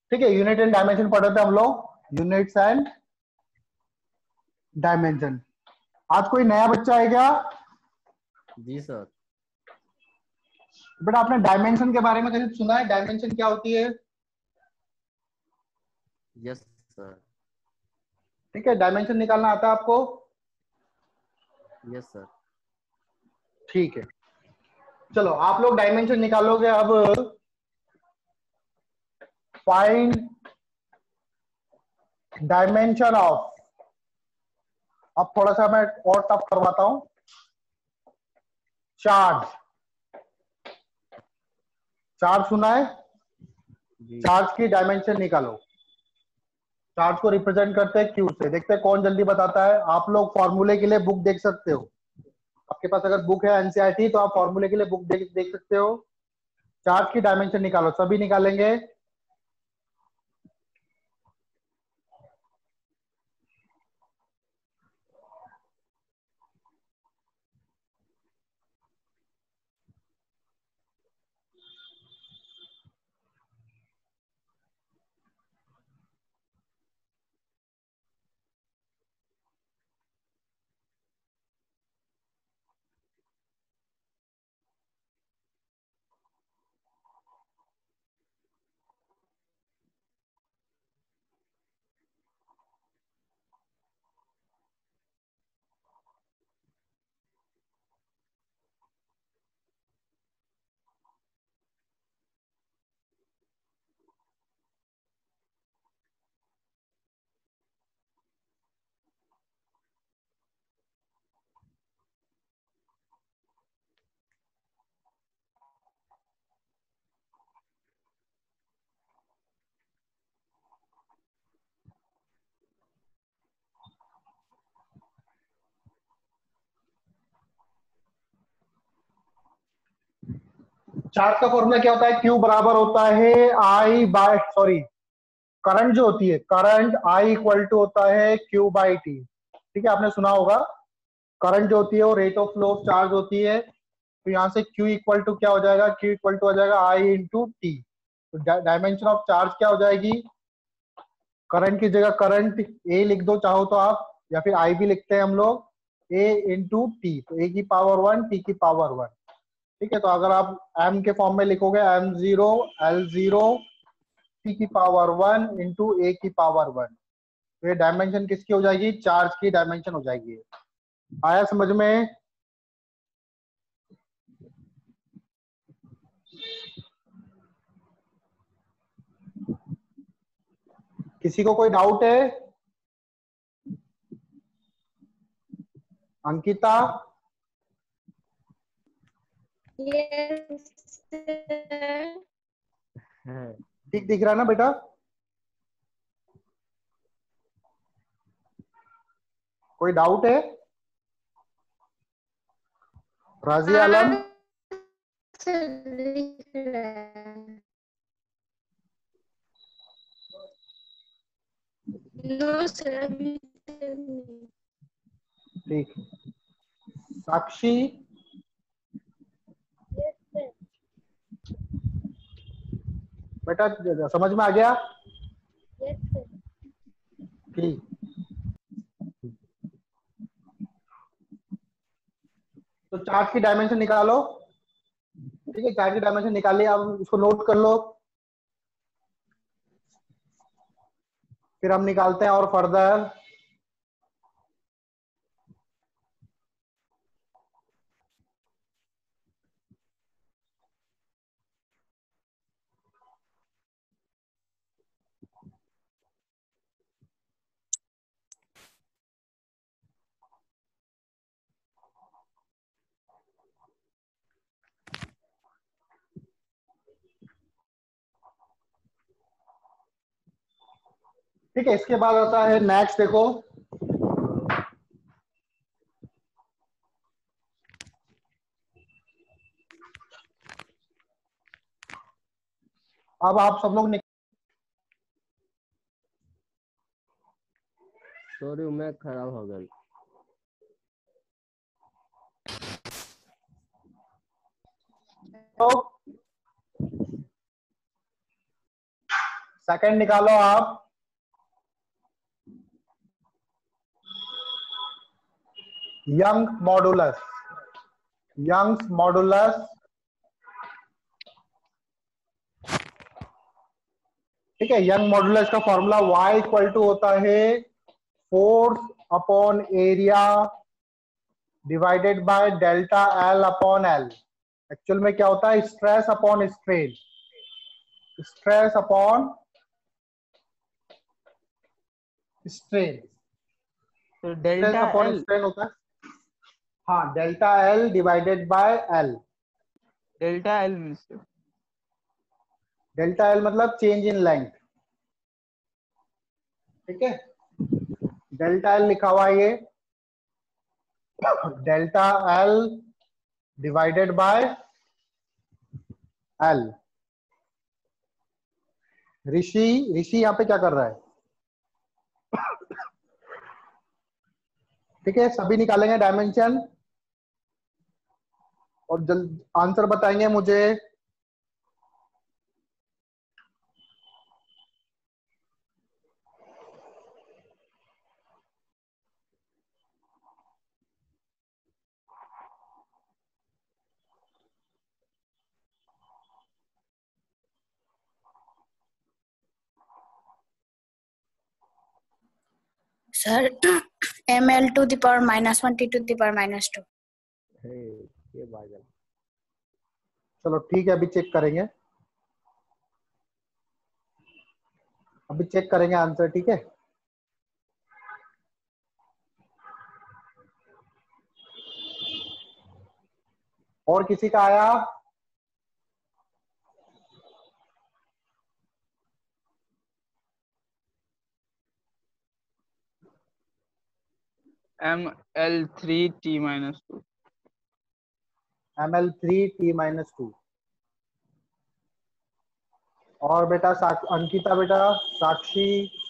ठीक है, unit and dimension पढ़ रहे थे हम लोग, यूनिट्स एंड डायमेंशन। आज कोई नया बच्चा है क्या? जी सर। बेटा आपने डायमेंशन के बारे में कभी सुना है? डायमेंशन क्या होती है? Yes sir. ठीक है, डायमेंशन निकालना आता है आपको? Yes sir. ठीक है, चलो आप लोग डायमेंशन निकालोगे। अब फाइंड डायमेंशन ऑफ, अब थोड़ा सा मैं और टफ करवाता हूं, चार्ज। चार्ज सुना है? जी। चार्ज की डायमेंशन निकालो। चार्ज को रिप्रेजेंट करते हैं क्यू से। देखते हैं कौन जल्दी बताता है। आप लोग फॉर्मूले के लिए बुक देख सकते हो, आपके पास अगर बुक है एनसीईआरटी तो आप फॉर्मूले के लिए बुक देख सकते हो। चार्ज की डायमेंशन निकालो, सभी निकालेंगे। चार्ज का फॉर्मूला क्या होता है? क्यू बराबर होता है आई बाय, सॉरी, करंट जो होती है, करंट आई इक्वल टू होता है क्यू बाई टी। ठीक है, आपने सुना होगा। करंट जो होती है वो rate of flow of charge होती है। तो यहाँ से क्यू इक्वल टू क्या हो जाएगा? क्यू इक्वल टू हो जाएगा आई इंटू टी। तो डायमेंशन ऑफ चार्ज क्या हो जाएगी? करंट की जगह करंट ए लिख दो चाहो तो आप, या फिर आई भी लिखते हैं हम लोग, ए इंटू टी। तो ए की पावर 1, टी की पावर 1। ठीक है, तो अगर आप एम के फॉर्म में लिखोगे, M zero L zero T की पावर 1 इंटू ए की पावर 1, तो ये डायमेंशन किसकी हो जाएगी? चार्ज की डायमेंशन हो जाएगी। आया समझ में? किसी को कोई डाउट है? अंकिता? यस ठीक दिख रहा है ना बेटा? कोई डाउट है? राजी आलम? नो सर, ठीक। साक्षी? बेटा समझ में आ गया? ठीक। तो चार्ज की डायमेंशन निकालो। ठीक है, चार्ज की डायमेंशन निकाल लिया, अब इसको नोट कर लो। फिर हम निकालते हैं और फर्दर। ठीक है, इसके बाद आता है नेक्स्ट, देखो अब आप सब लोग सॉरी मैं खराब हो गई। सेकंड निकालो आप, यंग मॉडुलस। यंग्स मॉडुलस, ठीक है। यंग मॉडुलस का फॉर्मूला y इक्वल टू होता है force upon area divided by delta L upon L. Actual में क्या होता है, stress upon strain, stress upon strain, तो stress delta upon L, strain होता है। हाँ, delta L divided by L. Delta L means delta L मतलब change in length, ठीक है। डेल्टा एल लिखा हुआ है ये, delta L divided by L. ऋषि ऋषि यहाँ पे क्या कर रहा है, ठीक है। सभी निकालेंगे डायमेंशन और जल्द आंसर बताएंगे मुझे। Sir, ml to the power minus 1 t to the power minus 2. ये बादल। चलो ठीक है, अभी चेक करेंगे, अभी चेक करेंगे आंसर, ठीक है। और किसी का आया, ML3T-2। ML3T-2। और बेटा अंकिता, बेटा Sakshi,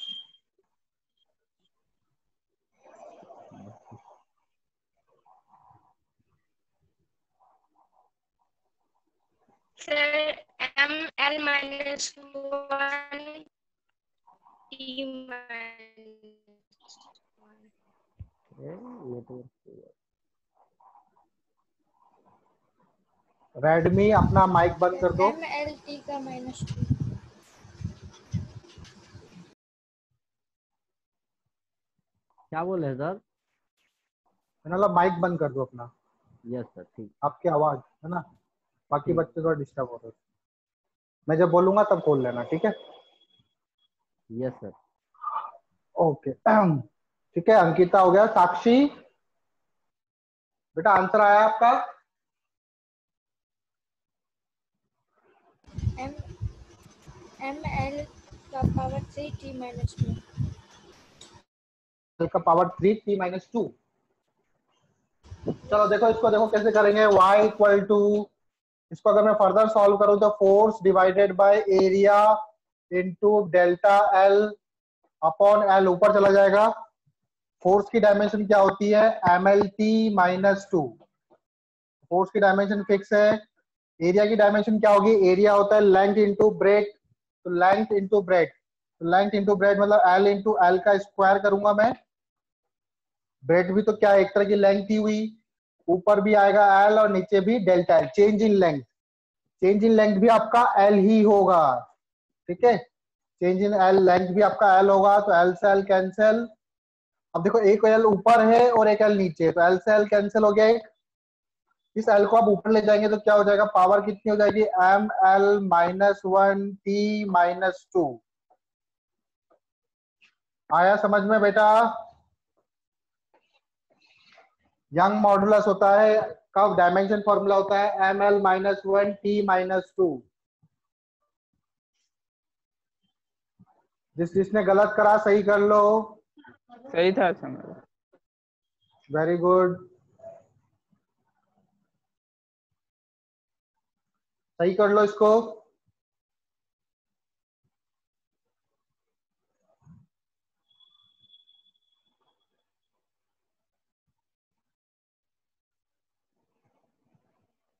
Sir, ml minus 1 t minus 1. Redmi अपना माइक बंद कर दो। ml t का minus 2. क्या बोले सर? मतलब माइक बंद कर दो अपना, यस सर, ठीक। आपकी आवाज है ना, बाकी ठीक। बच्चे थोड़ा डिस्टर्ब हो रहे हैं। मैं जब बोलूंगा तब खोल लेना, ठीक है। Yes sir. ओके ठीक है, अंकिता हो गया। साक्षी बेटा आंसर आया आपका, ml का पावर 3 t minus 2. L का पावर 3T-2। चलो देखो, इसको देखो कैसे करेंगे। y इक्वल टू, इसको अगर मैं फर्दर सॉल्व करूं तो force divided by area into delta L upon L, ऊपर चला जाएगा। फोर्स की डायमेंशन क्या होती है, MLT-2। फोर्स की डायमेंशन फिक्स है। एरिया की डायमेंशन क्या होगी, एरिया होता है लेंथ इंटू ब्रेड, तो लेंथ इंटू ब्रेड, तो लेंथ इंटू ब्रेड मतलब एल इंटू एल का स्क्वायर करूंगा मैं। ब्रेड भी तो क्या एक तरह की लेंथ ही हुई, ऊपर भी आएगा एल और नीचे भी delta L. Change in length, change in length भी आपका एल ही होगा, ठीक है। चेंज इन एल लेंथ भी आपका एल होगा, तो एल से एल कैंसिल। अब देखो एक एल ऊपर है और एक एल नीचे है, तो एल से एल कैंसिल हो गया एक। इस एल को आप ऊपर ले जाएंगे तो क्या हो जाएगा, पावर कितनी हो जाएगी, ML-1T-2। आया समझ में बेटा। यंग मॉडुलस होता है, कब डायमेंशन फॉर्मूला होता है ML-1T-2। जिसने गलत करा सही कर लो। सही था समझ। वेरी गुड, सही कर लो इसको।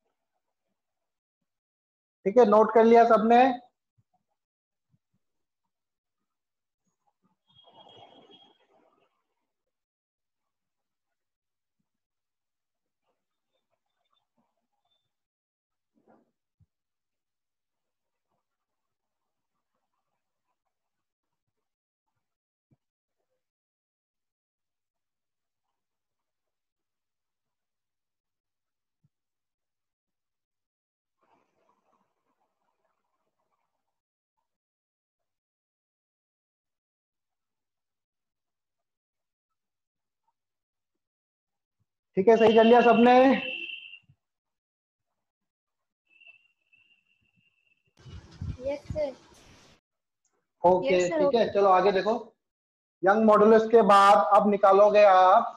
ठीक है, नोट कर लिया सबने। ठीक है, सही कर लिया सबने? Yes sir. Okay Yes, sir, ठीक है, okay. चलो आगे देखो। यंग मॉडुलस के बाद अब निकालोगे आप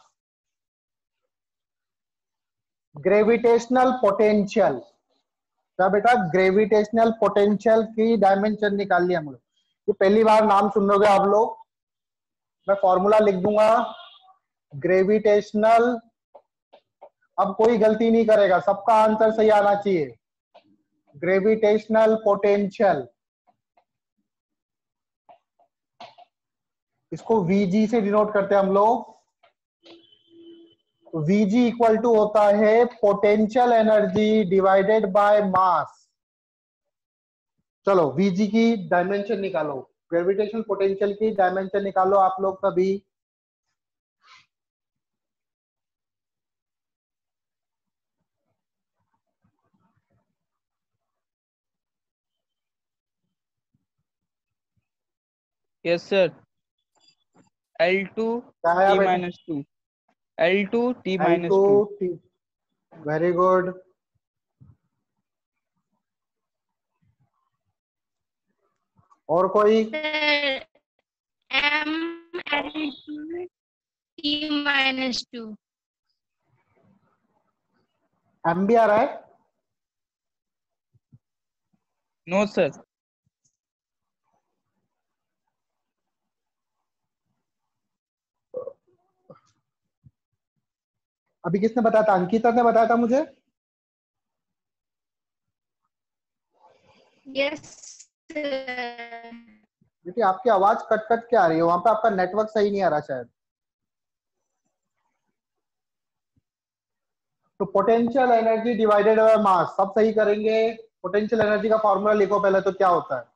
ग्रेविटेशनल पोटेंशियल। क्या बेटा? ग्रेविटेशनल पोटेंशियल की डायमेंशन निकाल लिया हम लोग। ये पहली बार नाम सुन रहे हो आप लोग। मैं फॉर्मूला लिख दूंगा ग्रेविटेशनल। अब कोई गलती नहीं करेगा, सबका आंसर सही आना चाहिए। ग्रेविटेशनल पोटेंशियल, इसको वीजी से डिनोट करते हैं हम लोग। वीजी इक्वल टू होता है potential energy divided by mass. चलो वीजी की डायमेंशन निकालो, ग्रेविटेशनल पोटेंशियल की डायमेंशन निकालो आप लोग सभी। Yes, sir. L2 क्या आया T बेटा? minus 2. L2 T minus L2 2. T, very good. और कोई? Sir, ML2 T minus 2. M भी आ रहा है? No, sir. अभी किसने बताया था? अंकिता ने बताया था मुझे। Yes, sir. देखिए आपकी आवाज कट कट के आ रही है, वहां पे आपका नेटवर्क सही नहीं आ रहा शायद। तो potential energy divided by mass, सब सही करेंगे। पोटेंशियल एनर्जी का फॉर्मूला लिखो पहले, तो क्या होता है,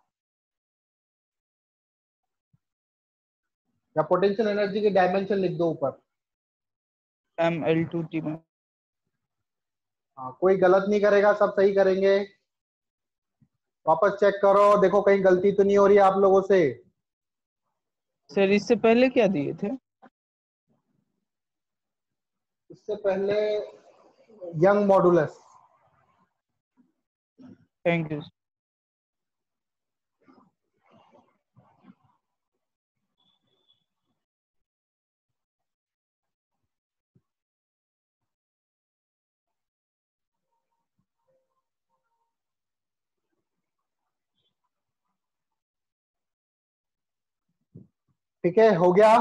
या पोटेंशियल एनर्जी की डायमेंशन लिख दो ऊपर। ML2 T minus. हाँ, कोई गलत नहीं करेगा, सब सही करेंगे। वापस चेक करो, देखो कहीं गलती तो नहीं हो रही है आप लोगों से। सर इससे पहले क्या दिए थे? इससे पहले यंग मॉडुलस। Thank you. ठीक है, हो गया?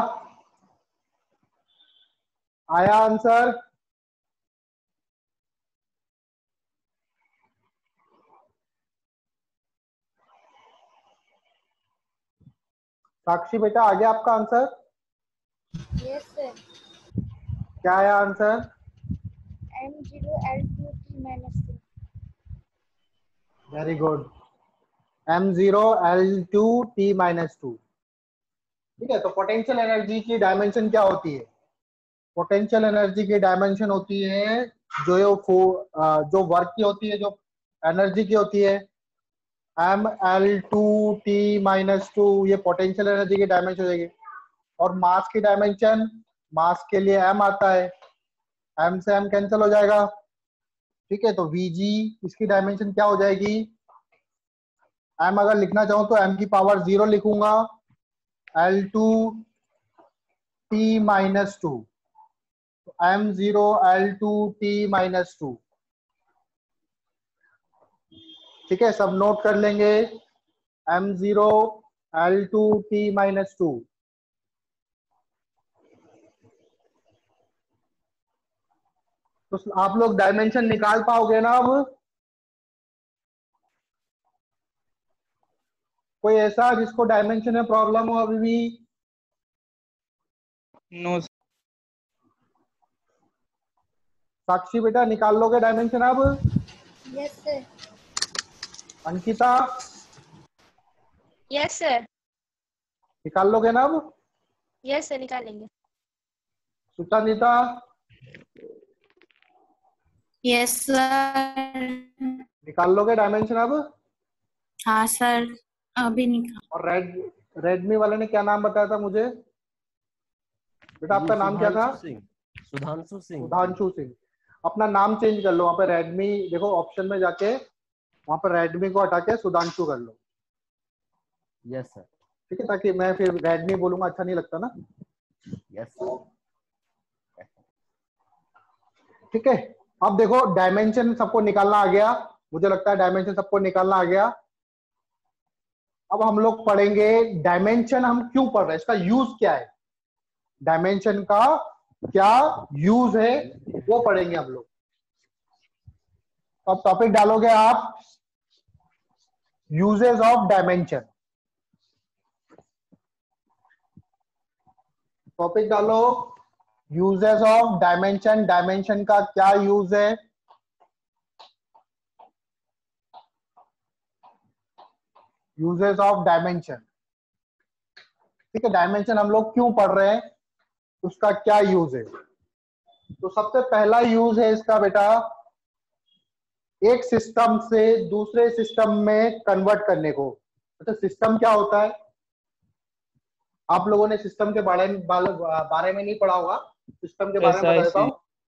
आया आंसर? साक्षी बेटा, आ गया आपका आंसर? Yes, sir. क्या आया answer? M0 L2 T minus 2. Very good. M0 L2 T minus 2। ठीक है, तो पोटेंशियल एनर्जी की डायमेंशन क्या होती है? पोटेंशियल एनर्जी की डायमेंशन होती है जो वर्क की होती है, जो एनर्जी की होती है, ML2T minus 2, ये पोटेंशियल एनर्जी की डायमेंशन हो जाएगी। और मास की डायमेंशन, मास के लिए m आता है, m से m कैंसिल हो जाएगा। ठीक है, तो Vg इसकी डायमेंशन क्या हो जाएगी? m अगर लिखना चाहूं तो m की पावर 0 लिखूंगा, L2 T minus 2, M0 L2 T minus 2। ठीक है, सब नोट कर लेंगे, M0 L2 T minus 2। तो आप लोग डायमेंशन निकाल पाओगे ना अब? कोई ऐसा जिसको डायमेंशन में प्रॉब्लम हो अभी भी? नो। साक्षी बेटा, निकाल लोगे डायमेंशन अब? Yes, sir. Ankita, Yes, sir. निकाल लोगे ना अब? Yes, sir. निकालेंगे। सुचांदिता, Yes, sir. निकाल लोगे डायमेंशन अब? हाँ सर, अभी निकाल। और रेडमी वाले ने क्या नाम बताया था मुझे? बेटा आपका नाम क्या था? सिंह। सुधांशु सिंह। सुधांशु सिंह। अपना नाम चेंज कर लो, वहां पे रेडमी देखो ऑप्शन में जाके, वहां पर रेडमी को हटा के सुधांशु कर लो। Yes sir. ठीक है, ताकि मैं फिर रेडमी बोलूंगा अच्छा नहीं लगता ना। Yes sir. ठीक है, अब देखो डायमेंशन सबको निकालना आ गया, मुझे लगता है डायमेंशन सबको निकालना आ गया। अब हम लोग पढ़ेंगे डायमेंशन हम क्यों पढ़ रहे हैं, इसका यूज क्या है, डायमेंशन का क्या यूज है वो पढ़ेंगे हम लोग। अब टॉपिक डालोगे आप यूजेस ऑफ डायमेंशन, टॉपिक डालो यूजेस ऑफ डायमेंशन, डायमेंशन का क्या यूज है। यूजेस ऑफ डायमेंशन, ठीक है, डायमेंशन हम लोग क्यों पढ़ रहे हैं, उसका क्या यूज है। तो सबसे पहला यूज है इसका बेटा, एक सिस्टम से दूसरे सिस्टम में कन्वर्ट करने को। अच्छा, सिस्टम क्या होता है, आप लोगों ने सिस्टम के बारे में नहीं पढ़ा होगा, सिस्टम के बारे में बता देता हूं।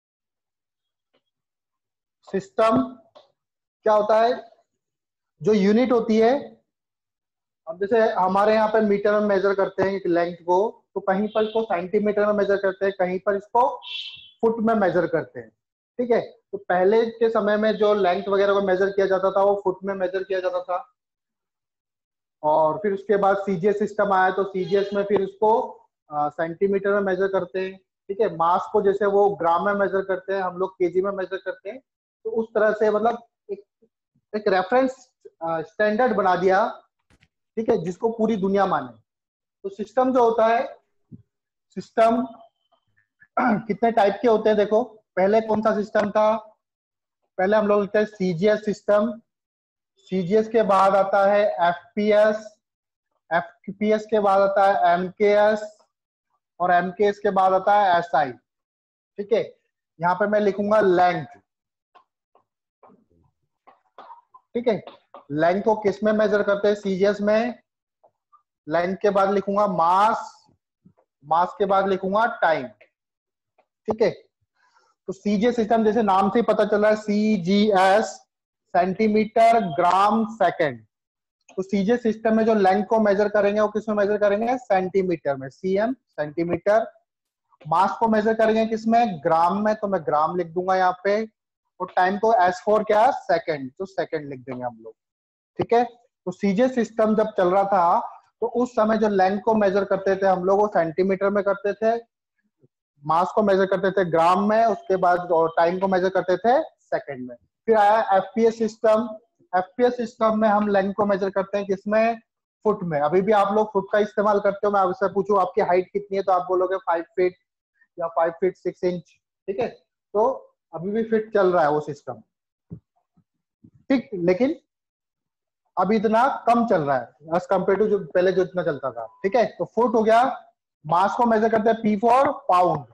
सिस्टम क्या होता है, जो यूनिट होती है, अब जैसे हमारे यहाँ पे मीटर में मेजर करते हैं लेंथ को, तो कहीं पर इसको सेंटीमीटर में मेजर करते हैं, कहीं पर इसको फुट में मेजर करते हैं। ठीक है, तो पहले के समय में जो लेंथ वगैरह को मेजर किया जाता था वो फुट में मेजर किया जाता था, और फिर उसके बाद सीजीएस सिस्टम आया तो सीजीएस में फिर उसको सेंटीमीटर में मेजर करते हैं। ठीक है, मास को जैसे वो ग्राम में मेजर करते हैं, हम लोग केजी में मेजर करते हैं। तो उस तरह से मतलब एक रेफरेंस स्टैंडर्ड बना दिया, ठीक है, जिसको पूरी दुनिया माने। तो सिस्टम जो होता है, सिस्टम कितने टाइप के होते हैं देखो। पहले कौन सा सिस्टम था, पहले हम लोग लिखते हैं सीजीएस सिस्टम, सीजीएस के बाद आता है एफपीएस, एफपीएस के बाद आता है एमकेएस, और एमकेएस के बाद आता है एसआई। ठीक है, यहाँ पे मैं लिखूंगा लेंथ। ठीक है, लेंथ को किस में मेजर करते हैं, सीजीएस में। लेंथ के बाद लिखूंगा मास, मास के बाद लिखूंगा टाइम। ठीक है, तो सीजीएस सिस्टम जैसे नाम से ही पता चल रहा है, सीजीएस सेंटीमीटर ग्राम सेकंड। तो सीजीएस सिस्टम में जो लेंथ को मेजर करेंगे वो किस में मेजर करेंगे, सेंटीमीटर में, सीएम सेंटीमीटर। मास को मेजर करेंगे किसमें, ग्राम में, तो मैं ग्राम लिख दूंगा यहाँ पे। और टाइम को S4 क्या, सेकंड, तो सेकंड लिख देंगे हम लोग। ठीक है, तो सीजीएस सिस्टम जब चल रहा था तो उस समय जो लेंथ को मेजर करते थे हम लोग वो सेंटीमीटर में करते थे, मास को मेजर करते थे ग्राम में, उसके बाद और टाइम को मेजर करते थे सेकंड में। फिर आया एफपीएस सिस्टम, एफपीएस सिस्टम में हम लेंथ को मेजर करते हैं किसमें, फुट में। अभी भी आप लोग फुट का इस्तेमाल करते हो, मैं आपसे पूछूं आपकी हाइट कितनी है तो आप बोलोगे 5 फीट या 5 फीट 6 इंच। ठीक है, तो अभी भी फिट चल रहा है वो सिस्टम, ठीक, लेकिन अभी इतना कम चल रहा है एज कम्पेयर टू जो पहले जो इतना चलता था। ठीक है, तो फुट हो गया। मास को मेजर करते हैं P फॉर पाउंड,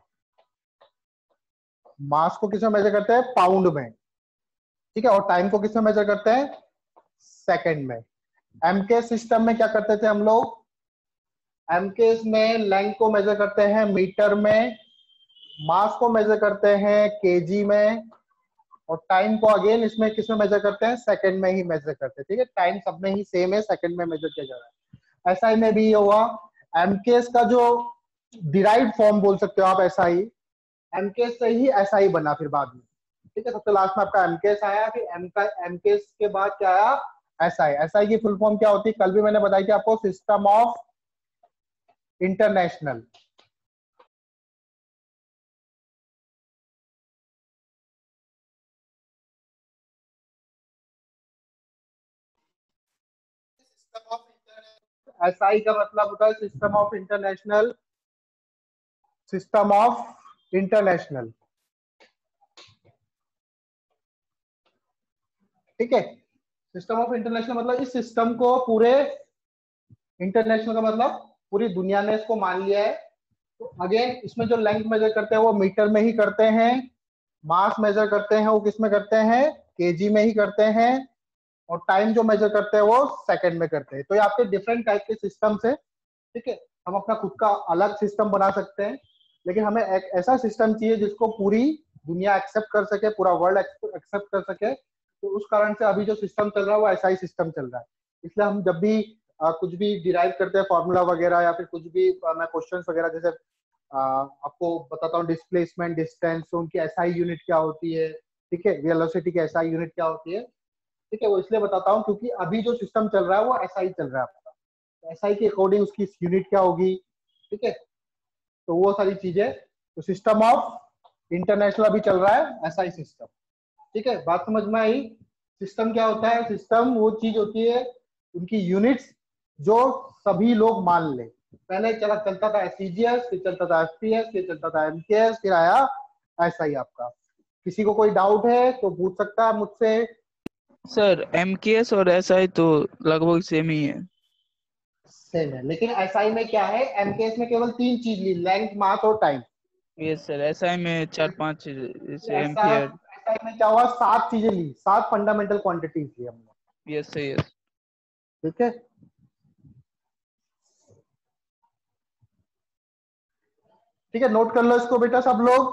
मास को किसमें मेजर करते हैं, पाउंड में। ठीक है, और टाइम को किसमें मेजर करते हैं, सेकंड में। एमके सिस्टम में क्या करते थे हम लोग, एमकेस में लेंथ को मेजर करते हैं मीटर में, मास को मेजर करते हैं केजी में, और टाइम को अगेन इसमें किसमें मेजर करते हैं, सेकंड में ही मेजर करते हैं। ठीक है, टाइम सब में ही सेम है, सेकंड में मेजर किया जा रहा है। एसआई में भी ये हुआ, एमकेएस का जो डिराइव्ड फॉर्म बोल सकते हो आप एसआई, एमकेएस से ही एसआई बना फिर बाद में। ठीक है, सबसे लास्ट में आपका एमकेएस आया, फिर एमकेएस के बाद क्या आया, एसआई। एसआई की फुल फॉर्म क्या होती है, कल भी मैंने बताई थी आपको, सिस्टम ऑफ इंटरनेशनल। एसआई का मतलब होता है system of international, system of international. ठीक है, सिस्टम ऑफ इंटरनेशनल मतलब इस सिस्टम को पूरे, इंटरनेशनल का मतलब पूरी दुनिया ने इसको मान लिया है। तो अगेन इसमें जो लेंथ मेजर करते हैं वो मीटर में ही करते हैं, मास मेजर करते हैं वो किस में करते हैं, केजी में ही करते हैं, और टाइम जो मेजर करते हैं वो सेकंड में करते हैं। तो ये आपके डिफरेंट टाइप के सिस्टम है। ठीक है, हम अपना खुद का अलग सिस्टम बना सकते हैं। लेकिन हमें एक ऐसा सिस्टम चाहिए जिसको पूरी दुनिया एक्सेप्ट कर सके, पूरा वर्ल्ड एक्सेप्ट कर सके। तो उस कारण से अभी जो सिस्टम चल रहा है वो ऐसा ही सिस्टम चल रहा है। इसलिए हम जब भी कुछ भी डिराइव करते हैं फॉर्मूला वगैरह या फिर कुछ भी मैं क्वेश्चंस वगैरह जैसे आपको बताता हूँ डिस्प्लेसमेंट डिस्टेंस, तो उनकी एसआई यूनिट क्या होती है, ठीक है, वेलोसिटी की एसआई यूनिट क्या होती है, ठीक है, वो इसलिए बताता हूँ क्योंकि अभी जो सिस्टम चल रहा है वो एसआई चल रहा है आपका। एसआई के अकॉर्डिंग उसकी यूनिट क्या होगी, ठीक है, तो वो सारी चीजें। तो सिस्टम ऑफ इंटरनेशनल अभी चल रहा है एसआई सिस्टम, ठीक है, बात समझ में आई। सिस्टम क्या होता है, सिस्टम वो चीज होती है उनकी यूनिट्स जो सभी लोग मान ले। पहले चलता था सीजीएस, फिर चलता था एफपीएस, फिर चलता था एमकेएस, फिर आया एसआई आपका। किसी को कोई डाउट है तो पूछ सकता है मुझसे। सर एमकेएस और एसआई तो लगभग सेम ही है। सेम है, लेकिन एसआई में क्या है, एमकेएस में केवल 3 चीज ली, लेंथ, मास और टाइम। यस सर, एसआई में 4-5 जैसे एसआई एम्पियर। में क्या हुआ, 7 चीजें ली, 7 फंडामेंटल क्वांटिटीज ली हमने। Yes sir yes. ठीक है, ठीक है, नोट कर लो इसको बेटा सब लोग।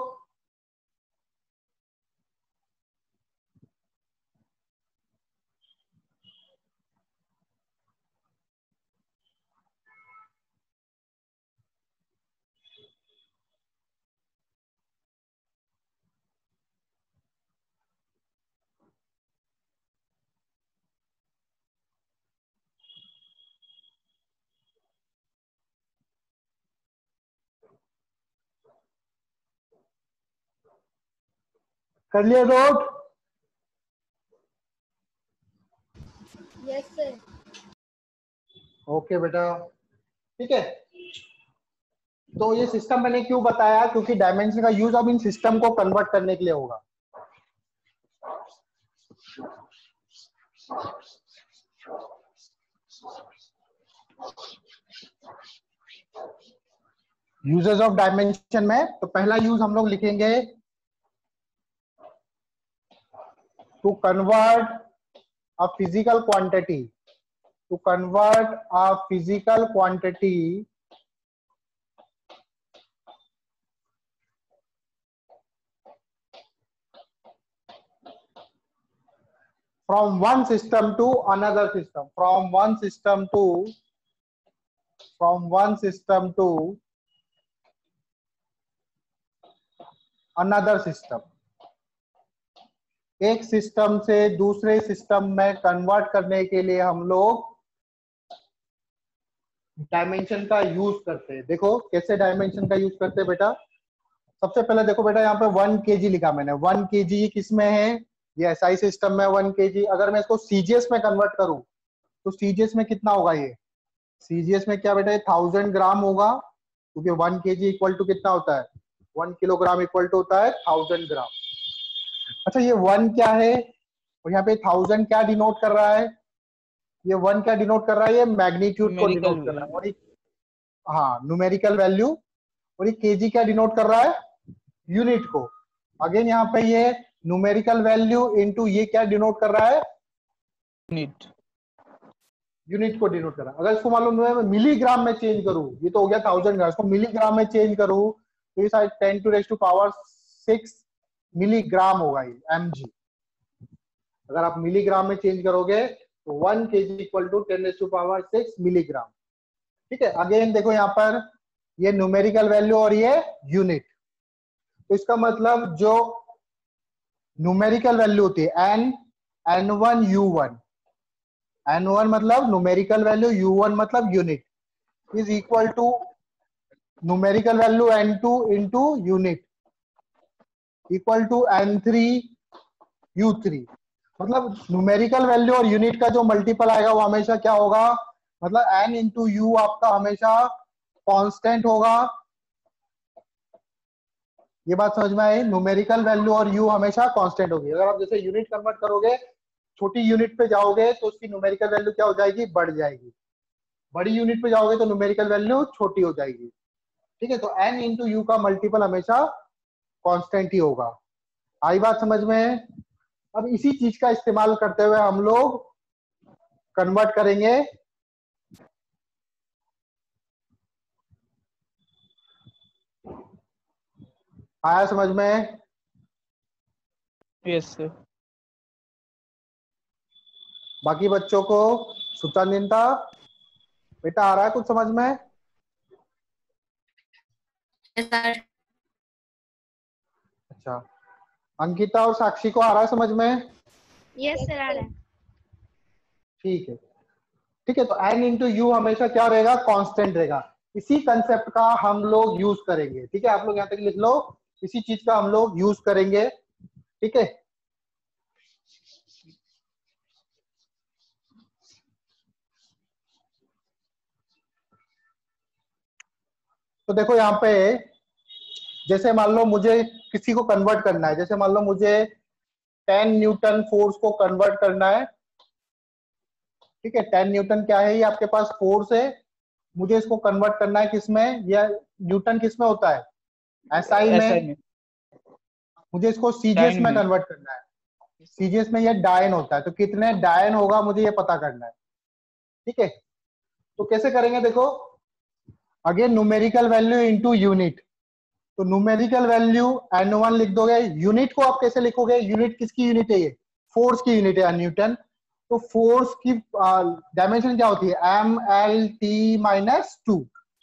कर लिया नोट? Yes sir. ओके बेटा, ठीक है। तो ये सिस्टम मैंने क्यों बताया, क्योंकि डायमेंशन का यूज अब इन सिस्टम को कन्वर्ट करने के लिए होगा। यूजेस ऑफ डायमेंशन में तो पहला यूज हम लोग लिखेंगे to convert a physical quantity, to convert a physical quantity from one system to another system, from one system to another system, एक सिस्टम से दूसरे सिस्टम में कन्वर्ट करने के लिए हम लोग डायमेंशन का यूज करते हैं। देखो कैसे डायमेंशन का यूज करते हैं बेटा। सबसे पहले देखो बेटा, यहाँ पे 1 kg लिखा मैंने, 1 kg किस में है, ये एसआई सिस्टम में 1 kg। अगर मैं इसको सीजीएस में कन्वर्ट करूं तो सीजीएस में कितना होगा, ये सीजीएस में क्या बेटा, ये 1000 ग्राम होगा, क्योंकि 1 kg इक्वल टू कितना होता है, 1 किलोग्राम इक्वल टू होता है 1000 ग्राम। अच्छा ये 1 क्या है और यहाँ पे 1000 क्या डिनोट कर रहा है, ये 1 क्या डिनोट कर रहा है, ये मैग्नीट्यूड को डिनोट कर रहा है, और ये हाँ न्यूमेरिकल वैल्यू। और ये केजी क्या डिनोट कर रहा है, यूनिट को। अगेन यहाँ पे ये न्यूमेरिकल वैल्यू इनटू ये क्या डिनोट कर रहा है, यूनिट। यूनिट को डिनोट कर रहा है। अगर इसको मालूम मैं मिलीग्राम में चेंज करूं, ये तो हो गया 1000 ग्राम, इसको मिलीग्राम में चेंज करूं तो ये शायद 10⁻⁶ मिलीग्राम होगा, ये mg। अगर आप मिलीग्राम में चेंज करोगे तो 1 kg इक्वल टू 10⁻⁶ मिलीग्राम। ठीक है, अगेन देखो यहाँ पर ये न्यूमेरिकल वैल्यू और ये यूनिट। तो इसका मतलब जो न्यूमेरिकल वैल्यू होती है n1 u1, n1 मतलब न्यूमेरिकल वैल्यू, u1 मतलब unit, is equal to numerical value n2 into unit equal to n3 u3। मतलब न्यूमेरिकल वैल्यू और यूनिट का जो मल्टीपल आएगा वो हमेशा क्या होगा, मतलब n इंटू यू आपका हमेशा कांस्टेंट होगा। ये बात समझ में आई, न्यूमेरिकल वैल्यू और u हमेशा कांस्टेंट होगी। अगर आप जैसे यूनिट कन्वर्ट करोगे, छोटी यूनिट पे जाओगे तो उसकी न्यूमेरिकल वैल्यू क्या हो जाएगी, बढ़ जाएगी। बड़ी यूनिट पे जाओगे तो न्यूमेरिकल वैल्यू छोटी हो जाएगी। ठीक है, तो n इंटू यू का मल्टीपल हमेशा कांस्टेंट ही होगा। आई बात समझ में। अब इसी चीज का इस्तेमाल करते हुए हम लोग कन्वर्ट करेंगे आया समझ में? Yes sir. बाकी बच्चों को सुचान्विता बेटा आ रहा है कुछ समझ में? Yes, sir. अच्छा, अंकिता और साक्षी को आ रहा है समझ में? यस सर आ रहा है। ठीक है, ठीक है। तो n इंटू यू हमेशा क्या रहेगा? कांस्टेंट रहेगा। इसी कंसेप्ट का हम लोग यूज करेंगे, ठीक है। आप लोग यहाँ तक लिख लो, इसी चीज का हम लोग यूज करेंगे, ठीक है। तो देखो यहाँ पे, जैसे मान लो मुझे किसी को कन्वर्ट करना है, जैसे मान लो मुझे 10 न्यूटन फोर्स को कन्वर्ट करना है, ठीक है। 10 न्यूटन क्या है? ये आपके पास फोर्स है, मुझे इसको कन्वर्ट करना है किसमें? या न्यूटन किसमें होता है? एसआई SI में। में, मुझे इसको सीजीएस डाइन में में। कन्वर्ट करना है। सीजीएस में ये डायन होता है, तो कितने डायन होगा मुझे ये पता करना है, ठीक है। तो कैसे करेंगे देखो, again numerical value into unit. तो न्यूमेरिकल वैल्यू n1 लिख दोगे। यूनिट को आप कैसे लिखोगे? यूनिट किसकी यूनिट है? ये फोर्स की यूनिट है, न्यूटन। तो फोर्स की डायमेंशन क्या होती है? mlt-2।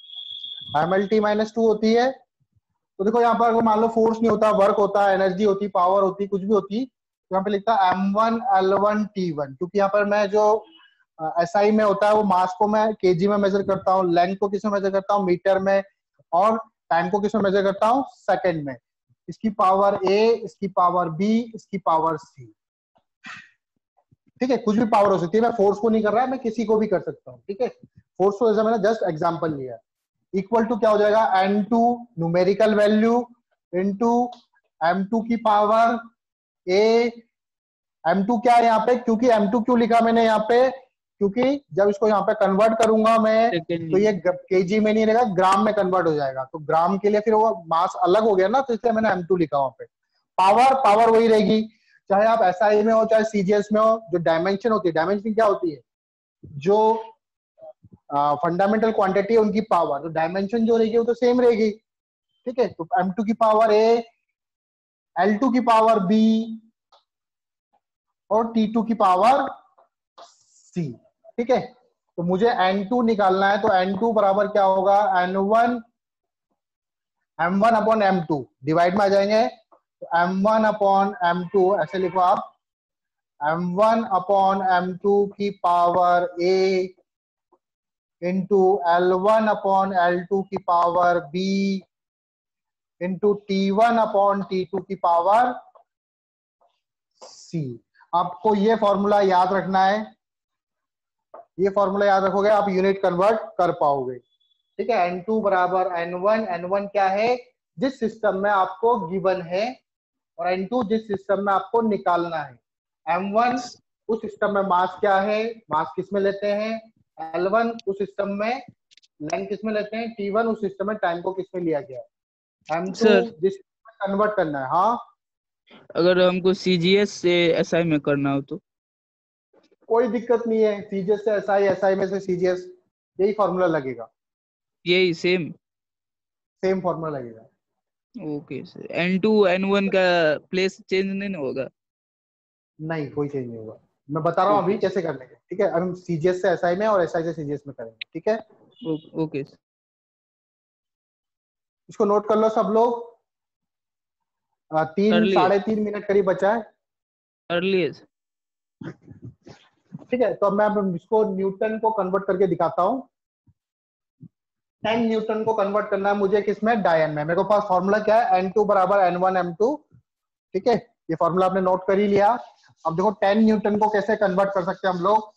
mlt-2 होती है। तो देखो यहाँ पर अगर मान लो फोर्स नहीं होता, वर्क होता, एनर्जी होती, पावर होती, कुछ भी होती, तो यहाँ पे लिखता है m1l1t1, क्योंकि यहाँ पर मैं जो एसआई में होता है वो मास को मैं केजी में मेजर करता हूँ, लेंथ को किस में मेजर करता हूँ? मीटर में, और टाइम को किस में मेजर करता हूँ? सेकंड में। इसकी पावर a, इसकी पावर b, इसकी पावर c, ठीक है। कुछ भी पावर हो सकती है, मैं फोर्स को नहीं कर रहा, मैं किसी को भी कर सकता हूँ, ठीक है। फोर्स को जैसे मैंने जस्ट एग्जांपल लिया। इक्वल टू क्या हो जाएगा? n2 numerical value into m2 की पावर a। m2 क्या है यहाँ पे? क्योंकि m2 क्यों लिखा मैंने यहाँ पे? क्योंकि जब इसको यहाँ पे कन्वर्ट करूंगा मैं, सेकेंड तो ये केजी में नहीं रहेगा, ग्राम में कन्वर्ट हो जाएगा। तो ग्राम के लिए फिर वो मास अलग हो गया ना, तो इसलिए मैंने m2 लिखा वहां पे। पावर वही रहेगी, चाहे आप एसआई में हो चाहे सीजीएस में हो। जो डायमेंशन होती है, डायमेंशन क्या होती है? जो फंडामेंटल क्वांटिटी है उनकी पावर, तो डायमेंशन जो रहेगी वो तो सेम रहेगी, ठीक है। तो m2 की पावर a, l2 की पावर b और t2 की पावर c, ठीक है। तो मुझे n2 निकालना है, तो n2 बराबर क्या होगा? m1 अपॉन m2 डिवाइड में आ जाएंगे, तो m1 अपॉन m2 ऐसे लिखो आप, m1 अपॉन m2 की power a into L1 upon L2 की power b into T1 upon T2 की पावर c। आपको ये फॉर्मूला याद रखना है, ये फॉर्मूला याद रखोगे आप यूनिट कन्वर्ट कर पाओगे, ठीक है। n2 बराबर n1, n1 क्या है? जिस सिस्टम में आपको गिवन है, और n2 जिस सिस्टम में आपको निकालना है। m1 उस सिस्टम में मास क्या है? मास किस में लेते हैं? L1 उस सिस्टम में लेंथ किस में लेते हैं? T1 उस सिस्टम में टाइम को किस में लिया गया है? m2 सर, जिस कन्वर्ट करना है। हाँ, अगर हमको CGS से SI में करना हो तो? कोई दिक्कत नहीं है, सीजीएस से एसआई, एसआई में से सीजीएस, यही फॉर्मूला लगेगा, यही सेम? सेम फॉर्मूला लगेगा। Okay sir. N2 N1 का प्लेस चेंज नहीं ना होगा? नहीं, कोई चेंज नहीं होगा। मैं बता रहा हूँ अभी कैसे करने के, ठीक है। हम सीजीएस से एसआई में और एसआई से सीजीएस में करेंगे, ठीक है। Okay sir. इसको नोट कर लो सब लोग। कर 3 लिए, साढ़े 3 मिनट करीब बचा है, कर लिए सर। ठीक है। तो अब मैं इसको न्यूटन को कन्वर्ट करके दिखाता हूँ। 10 न्यूटन को कन्वर्ट करना है मुझे किसमें? डायन में। मेरे को पास फॉर्मूला क्या है? n2 बराबर n1 m2, ठीक है। ये फॉर्मूला आपने नोट कर ही लिया। अब देखो 10 न्यूटन को कैसे कन्वर्ट कर सकते हैं हम लोग।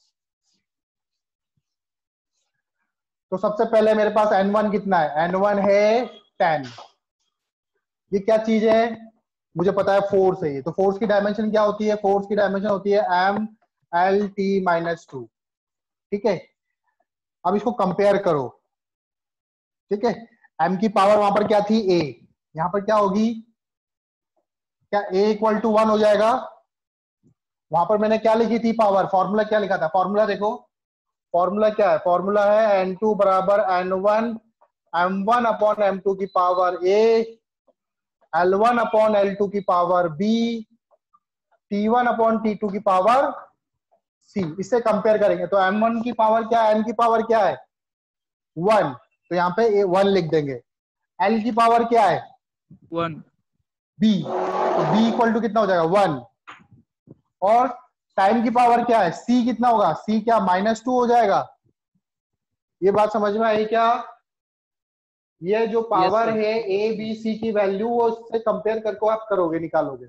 तो सबसे पहले मेरे पास n1 कितना है? n1 है 10। ये क्या चीज है? मुझे पता है फोर्स है ये। तो फोर्स की डायमेंशन क्या होती है? फोर्स की डायमेंशन होती है m(L(T)-2, ठीक है। अब इसको कंपेयर करो, ठीक है। m की पावर वहां पर क्या थी? a। यहां पर क्या होगी? क्या a इक्वल टू 1 हो जाएगा? वहां पर मैंने क्या लिखी थी पावर? फॉर्मूला क्या लिखा था? फॉर्मूला देखो, फॉर्मूला क्या है? फॉर्मूला है n2 बराबर n1 m1 अपॉन m2 की power a L1 upon L2 की power B, T1 upon T2 की पावर C। इससे कंपेयर करेंगे तो M1 की पावर क्या है, M की पावर क्या है 1, तो यहाँ पे 1 लिख देंगे। L की पावर क्या है 1 B, तो B इक्वल टू कितना हो जाएगा 1। और टाइम की पावर क्या है C, कितना होगा C क्या -2 हो जाएगा। ये बात समझ में आई क्या? ये जो पावर sir. है A B C की वैल्यू वो उससे कंपेयर करके आप करोगे, निकालोगे।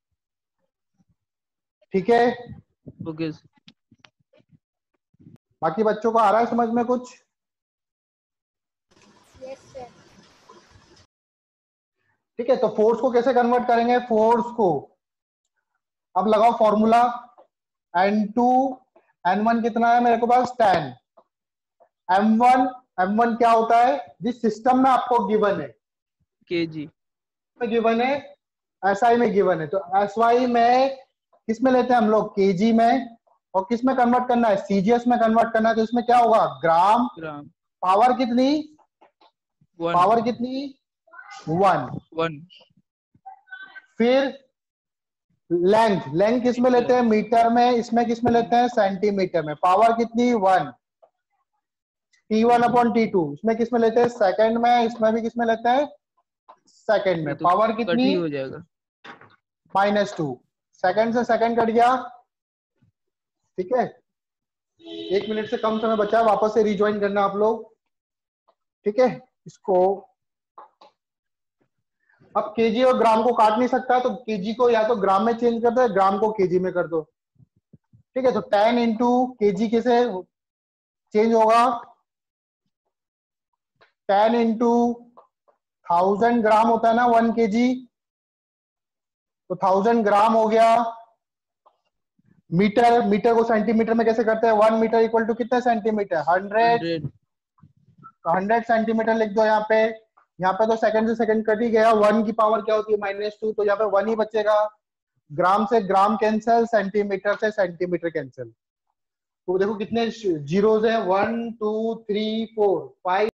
ठीक है, ओके बाकी बच्चों को आ रहा है समझ में कुछ? Yes sir. ठीक है, तो फोर्स को कैसे कन्वर्ट करेंगे? फोर्स को अब लगाओ फॉर्मूला, N2 N1 कितना है मेरे को पास 10, M1 क्या होता है जिस सिस्टम में आपको गिवन है, kg गिवन है SI में गिवन है, तो SY में किस में लेते हैं हम लोग kg में, और किस में कन्वर्ट करना है CGS में कन्वर्ट करना है, तो इसमें क्या होगा ग्राम। ग्राम पावर कितनी 1 पावर कितनी 1। फिर लेंथ किस में लेते हैं मीटर में, इसमें किस में लेते हैं सेंटीमीटर में। पावर कितनी 1। T1 अपॉन T2 इसमें किस में लेते हैं सेकंड में, इसमें भी किस में लेते हैं सेकंड में। तो पावर कट कितनी ही हो जाएगा। -2, सेकंड से सेकंड कट गया। ठीक है, 1 मिनट से कम समय बचा, वापस से रिज्वाइन करना आप लोग। ठीक है, इसको अब केजी और ग्राम को काट नहीं सकता, तो केजी को या तो ग्राम में चेंज कर दो या ग्राम को केजी में कर दो। ठीक है, तो 10 इंटू केजी कैसे चेंज होगा, 10 इंटू 1000 ग्राम होता है ना 1 केजी, तो 1000 ग्राम हो गया। मीटर को सेंटीमीटर में कैसे करते हैं, 1 मीटर इक्वल टू कितने सेंटीमीटर 100, तो 100 सेंटीमीटर लिख दो यहाँ पे। यहाँ पे तो सेकंड से सेकंड कट ही गया, 1 की पावर क्या होती है -2, तो यहाँ पे 1 ही बचेगा। ग्राम से ग्राम कैंसिल, सेंटीमीटर से सेंटीमीटर कैंसिल, तो देखो कितने जीरोज हैं 1 2 3 4 5